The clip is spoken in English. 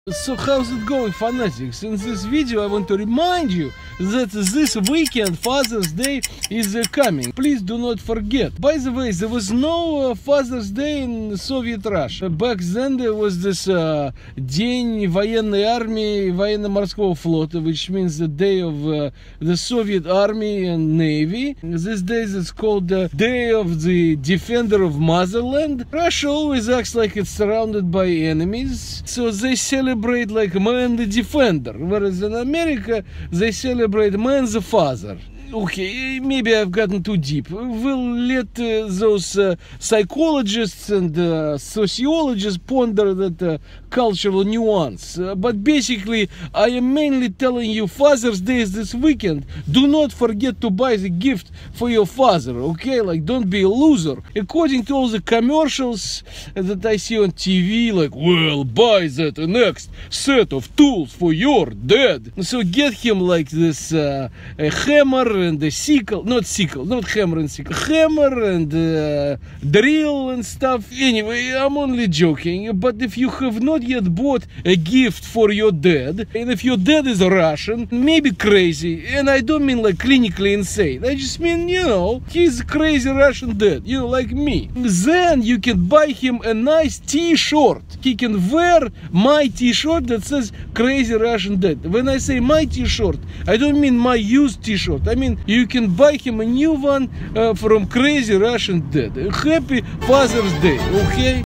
So how's it going, fanatics? In this video I want to remind you that this weekend Father's Day is coming. Please do not forget. By the way, there was no Father's Day in Soviet Russia. Back then there was this День военной армии, военно-морского флота, which means the day of the Soviet Army and Navy. These days it's called the Day of the Defender of Motherland. Russia always acts like it's surrounded by enemies, so they celebrate like man the defender, whereas in America they celebrate man the father. Okay, maybe I've gotten too deep. We'll let those psychologists and sociologists ponder that cultural nuance. But basically, I am mainly telling you Father's Day is this weekend. Do not forget to buy the gift for your father, okay? Like, don't be a loser. According to all the commercials that I see on TV, like, well, buy that next set of tools for your dad. So get him like this a hammer and a sickle, not hammer and sickle, hammer and drill and stuff. Anyway, I'm only joking. But if you have not yet bought a gift for your dad, and if your dad is Russian, maybe crazy, and I don't mean like clinically insane, I just mean, you know, he's a crazy Russian dad, you know, like me, then you can buy him a nice t-shirt. He can wear my t-shirt that says crazy Russian dad. When I say my t-shirt, I don't mean my used t-shirt. I mean you can buy him a new one from Crazy Russian Dad. Happy Father's Day, okay?